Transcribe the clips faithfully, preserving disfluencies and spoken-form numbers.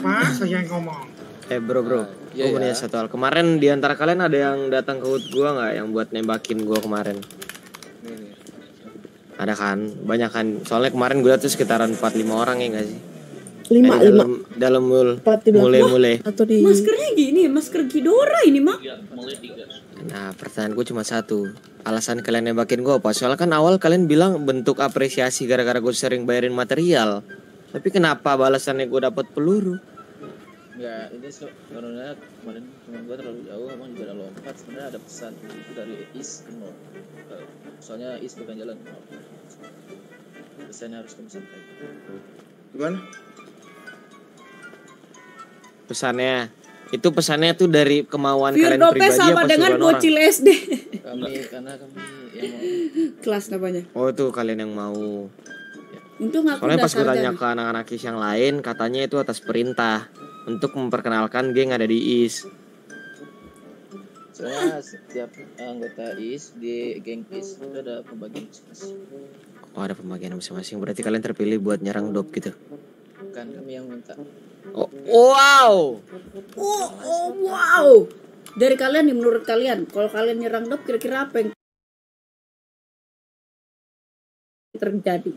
Apa saya ngomong? Eh bro bro, Nah, iya, gue punya ya. satu hal. Kemarin di antara kalian ada yang datang ke hut gua nggak yang buat nembakin gua kemarin? Nih, nih. Ada kan, banyak kan. Soalnya kemarin gue liat tuh sekitaran empat lima orang ya nggak sih? Lima, eh, lima. dalam dalam mul, Empat di belakang. mulai mulai. Atau di Maskernya gini, masker Ghidorah ini mak. Nah pertanyaan gue cuma satu. Alasan kalian nembakin gue apa? Soalnya kan awal kalian bilang bentuk apresiasi gara-gara gue sering bayarin material. Tapi kenapa balasannya gue dapat peluru? Enggak, ini so, karena kemarin teman gue terlalu jauh, emang juga ada lompat. Sebenarnya ada pesan itu dari Is ke Nol. Soalnya Is bukan jalan ke Nol. Pesannya harus kamu sampaikan. Gimana? Pesannya itu pesannya tuh dari kemauan Biar kalian dope pribadi sama apa dengan suruhan orang? bocil S D. Kami karena kami yang mau. Kelas namanya. Oh itu kalian yang mau. Untung aku Soalnya udah pas gue tanya sarjana. ke anak-anak I S yang lain, katanya itu atas perintah untuk memperkenalkan geng ada di I S. Soalnya setiap anggota Is di geng Is itu ada pembagian masing-masing. Oh ada pembagian masing-masing. Berarti kalian terpilih buat nyerang dop gitu. Bukan kami yang minta. Oh wow. Oh, oh wow. Dari kalian nih menurut kalian, kalau kalian nyerang dop kira-kira apa yang terjadi?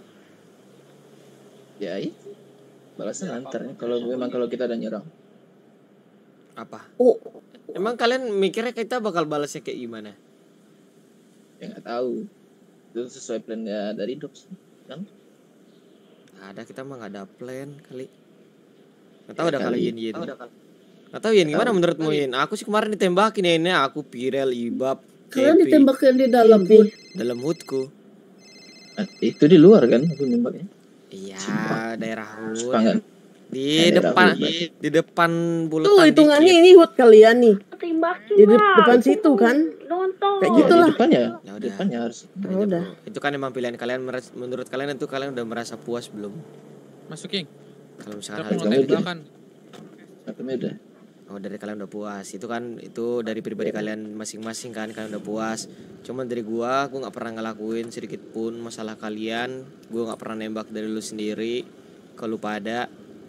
Ya itu balasan antarnya kalau memang kalau kita ada nyerang. Apa? Oh, Emang kalian mikirnya kita bakal balasnya kayak gimana? Ya nggak tahu. Itu sesuai plannya dari Dops kan? Nggak ada, kita mah nggak ada plan kali. Nggak tahu Ya, ada kali kali. Yin Yin. Nggak tahu Yin gimana tahu. menurutmu Yin? Aku sih kemarin ditembakin ya ini aku Pirel Ibab. kalian Cepi, ditembakin di dalam Cepi. hood. dalam hutku. Nah, itu di luar kan aku nembaknya. Iya, Sumpah. daerah hut. Suka nggak? Di Daerah depan hut, di, di depan Tuh bulutan hitungannya dikit. ini hut kalian nih. Tembakin Di de- lah. depan situ kan. Nonton. Kayak Oh, gitu di lah. depannya. Ya Di udah. depannya harus. Aja, Oh, udah. bro. Itu kan emang pilihan kalian. Meres- Menurut kalian itu kalian udah merasa puas belum? Masukin. Kalau Kita misalkan mau harus Kami udah. tembakan. Kami udah. oh dari kalian udah puas. Itu kan itu dari pribadi kalian masing-masing kan kalian udah puas. Cuman dari gua, gua nggak pernah ngelakuin sedikit pun masalah kalian. Gua nggak pernah nembak dari lu sendiri. Kalau pada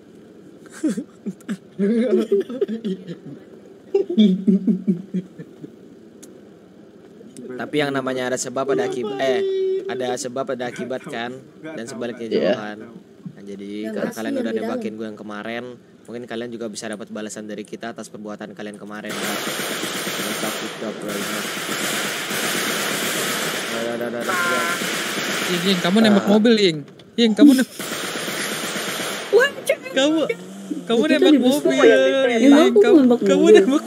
tapi yang namanya ada sebab ada akibat eh ada sebab ada akibat kan dan sebaliknya juga Iya. kan. Nah, jadi Yang kalau asli kalian yang udah di dalam. nembakin gue yang kemarin, mungkin kalian juga bisa dapat balasan dari kita atas perbuatan kalian kemarin. Jangan takut, tak berani. Dah, dah, dah, dah, dah. Ying, Ying, kamu nembak mobil, Ying. Ying, kamu nembak. Kamu kamu Kita nembak di bus mobil. kok ya, Ying, Emang aku kamu nembak kamu mobil? nembak.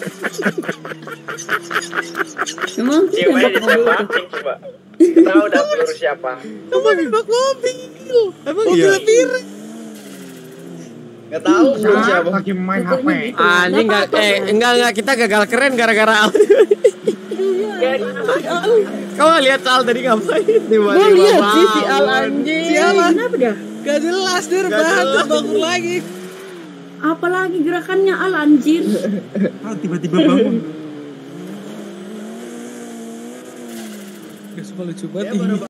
Emang aku Cewek tembak mobil. ditembakin coba. Tahu dah peluru siapa? Kamu nembak mobil. Emang Mobil iya? piring. Gak tahu peluru Nah, siapa. Lagi main H P. Pokoknya gitu. Anjing enggak eh enggak enggak kita gagal keren gara-gara Al. Kau nggak lihat Al tadi ngapain? Gue lihat sih si Al anjing. Siapa? Kenapa dia? Gak jelas dia rebahan terus bangun lagi. Apalagi gerakannya Al anjir. Ah, tiba-tiba bangun. Gak suka lucu banget.